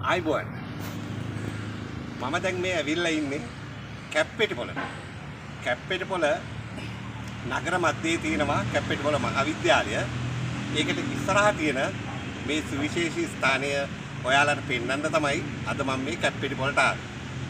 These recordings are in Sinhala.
ආයිබෝන් මම දැන් මේ ඇවිල්ලා ඉන්නේ කැප්පෙටිපොළ. කැප්පෙටිපොළ නගර මැදේ තියෙනවා කැප්පෙටිපොළ මහාවිද්‍යාලය. ඒකට ඉස්සරහා තියෙන මේ සුවිශේෂී ස්ථානය ඔයාලට පෙන්වන්න තමයි අද මම මේ කැප්පෙටිපොළට ආවේ.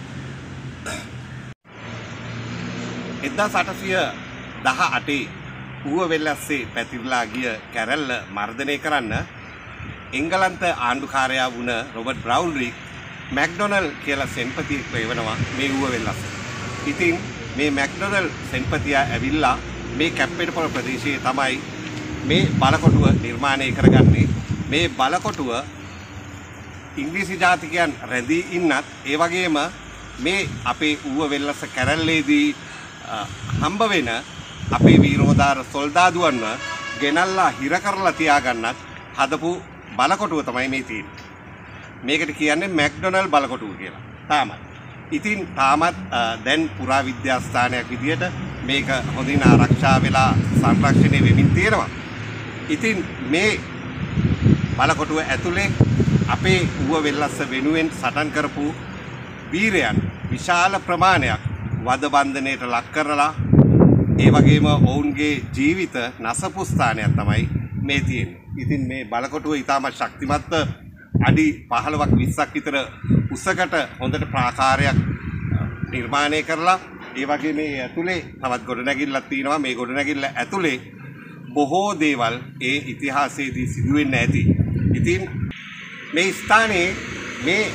1818 ඌව වෙල්ලස්සේ පැතිරලා ගිය කැරැල්ල මර්ධනය කරන්න එංගලන්ත ආණ්ඩුකාරයා වුණ රොබර්ට් බ්‍රවුන්රික් මැක්ඩොනල් කියලා සෙන්පතියෙක් වෙනවා මේ ඌව වෙල්ලස්ස. ඉතින් මේ මැක්ඩොනල් සෙන්පතියා ඇවිල්ලා මේ කැප්පෙටිපොළ ප්‍රදේශයේ තමයි මේ බලකොටුව නිර්මාණය කරගන්නේ. මේ බලකොටුව ඉංග්‍රීසි ජාතිකයන් රැඳී ඉන්නත් ඒ වගේම මේ අපේ ඌව වෙල්ලස්ස කැරැල්ලේදී හම්බ වෙන අපේ වීරෝදාර සොල්දාදුවන්ව ගෙනල්ලා හිර කරලා තියාගන්නත් හදපු බලකොටුව තමයි මේ තියෙන්නේ. මේකට කියන්නේ මැක්ඩොනල් බලකොටුව කියලා. තාමත්. ඉතින් තාමත් දැන් පුරාවිද්‍යා ස්ථානයක් විදියට මේක හොඳින් ආරක්ෂා වෙලා සංරක්ෂණය වෙමින් තියෙනවා. ඉතින් මේ බලකොටුව ඇතුලේ අපේ ඌව වෙල්ලස්ස වෙනුවෙන් සටන් කරපු වීරයන් විශාල ප්‍රමාණයක් වද බන්ධනයට ලක් කරලා ඒ වගේම ඔවුන්ගේ ජීවිත නසපු ස්ථානයක් තමයි මේ තියෙන්නේ. ඉතින් මේ බලකොටුව ඉතාමත් ශක්තිමත්ව අඩි 15ක් 20ක් විතර උසකට හොඳට ප්‍රාකාරයක් නිර්මාණය කරලා ඒ වගේ මේ ඇතුලේ තවත් ගොඩනැගිල්ලක් තියෙනවා. මේ ගොඩනැගිල්ල ඇතුලේ බොහෝ දේවල් ඒ ඉතිහාසයේදී සිදු වෙන්න ඇති. ඉතින් මේ ස්ථානයේ මේ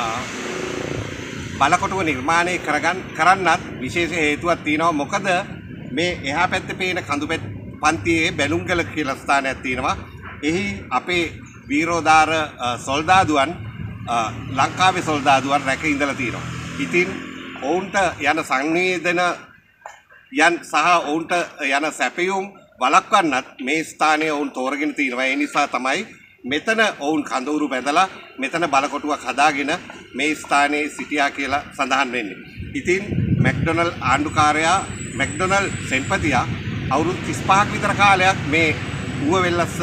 බලකොටුව නිර්මාණය කරන්නත් විශේෂ හේතුවක් තියෙනවා. මොකද මේ එහා පැත්තේ පේන කඳු පන්තියේ බැලුම්ගල කියලා ස්ථානයක් තියෙනවා. එහි අපේ වීරෝදාර සොල්දාදුවන් ලංකාවේ සොල්දාදුවන් රැක ඉඳලා තියෙනවා. ඉතින් ඔවුන්ට යන සංවේදන සහ ඔවුන්ට යන සැපයුම් වළක්වන්නත් මේ ස්ථානය ඔවුන් තෝරගෙන තියෙනවා. ඒ නිසා තමයි මෙතන ඔවුන් කඳවුරු බැඳලා මෙතන බලකොටුවක් හදාගෙන මේ ස්ථානයේ සිටියා කියලා සඳහන් වෙන්නේ. ඉතින් මැක්ඩොනල් ආණ්ඩුකාරයා මැක්ඩොනල් සෙන්පතියා අවුරුදු 35ක් විතර කාලයක් මේ ඌව වෙල්ලස්ස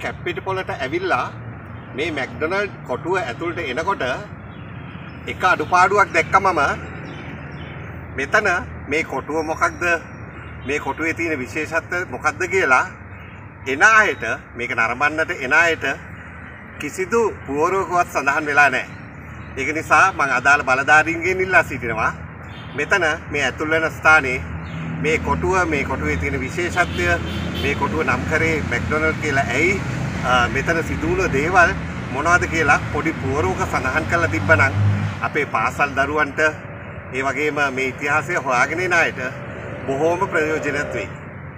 කැප්පිටිපොළට ඇවිල්ලා මේ මැක්ඩොනල්ඩ් කොටුව ඇතුළට එනකොට එක අඩුපාඩුවක් දැක්කමම මෙතන මේ කොටුව මොකක්ද මේ කොටුවේ තියෙන විශේෂත්වය මොකක්ද කියලා එන අයට මේක නරඹන්නට එන අයට කිසිදු පුවරුවකවත් සඳහන් වෙලා නැහැ. ඒක නිසා මම අදාළ බලධාරීන්ගෙන් ඉල්ලා සිටිනවා මෙතන මේ ඇතුල් වෙන ස්ථානයේ මේ කොටුවේ තියෙන විශේෂත්වය මේ කොටුව නම් කරේ මැක්ඩොනල්ඩ් කියලා ඇයි මෙතන සිදු වුණු දේවල් මොනවද කියලා පොඩි පුවරුවක සඳහන් කරලා තිබ්බනම් අපේ පාසල් දරුවන්ට ඒ වගේම මේ ඉතිහාසය හොයාගෙන යන අයට බොහෝම ප්‍රයෝජනවත් වෙයි.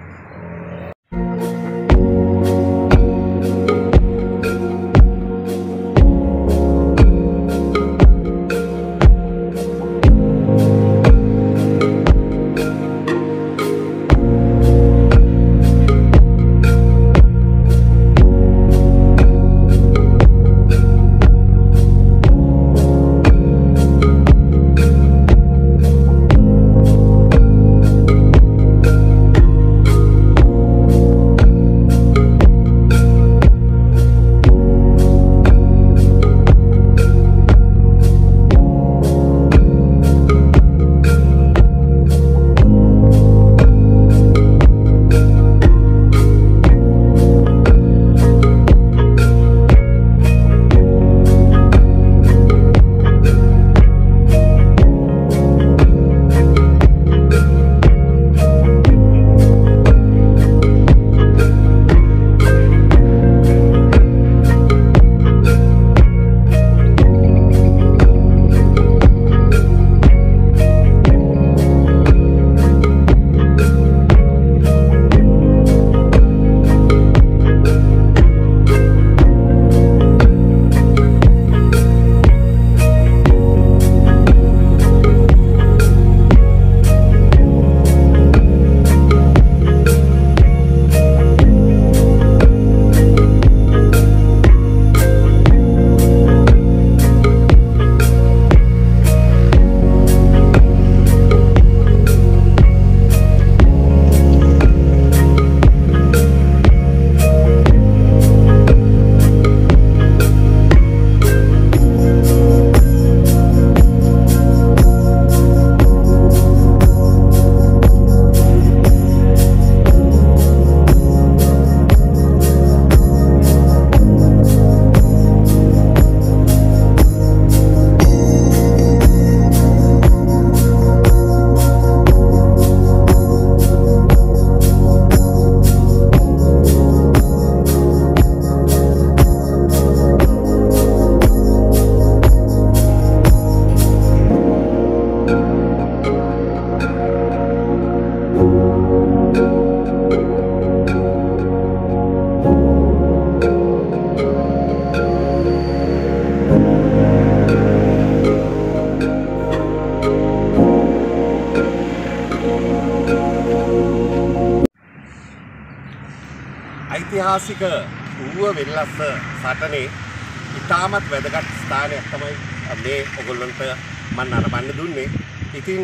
ඓතිහාසික ඌව වෙල්ලස්ස සටනේ ඉතාමත් වැදගත් ස්ථානයක් තමයි මේ ඔයගොල්ලන්ට මම නරඹන්න දුන්නේ. ඉතින්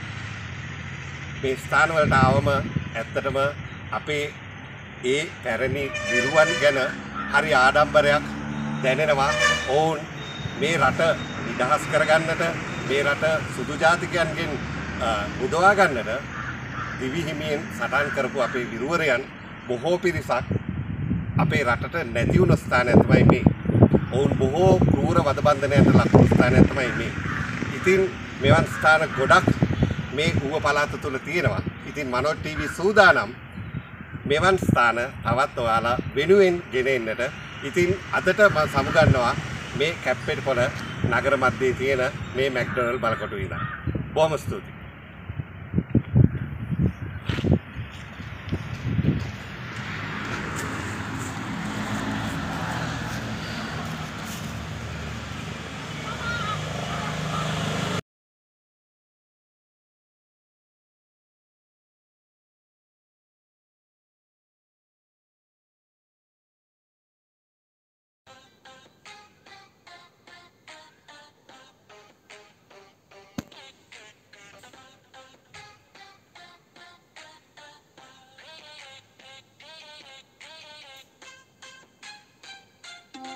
මේ ස්ථාන වලට ආවම ඇත්තටම අපේ ඒ පැරණි විරුවන් ගැන හරි ආඩම්බරයක් දැනෙනවා. ඔවුන් මේ රට නිදහස් කරගන්නට මේ රට සුදු ජාතිකයන්ගෙන් මුදවා ගන්නට දිවි හිමියෙන් සටන් කරපු අපේ විරුවරයන් බොහෝ පිරිසක් අපේ රටට නැති වුණ ස්ථානය තමයි මේ. ඔවුන් බොහෝ ක්‍රූර වදබන්ධනයන්ට ලක් වූ ස්ථානය තමයි මේ. ඉතින් මෙවන් ස්ථාන ගොඩක් මේ ඌව පළාත තුල තියෙනවා. ඉතින් මනෝජ් ටීවී සූදානම් මෙවන් ස්ථාන තවත් ඔයාලා වෙනුවෙන් ගෙන එන්නට. ඉතින් අදට මම සමුගන්නවා මේ කැප්පෙටිපොළ නගර මැදේ තියෙන මේ මැක්ඩොනල්ඩ් බලකොටුවේ ඉඳන්. බොහොම ස්තුතියි.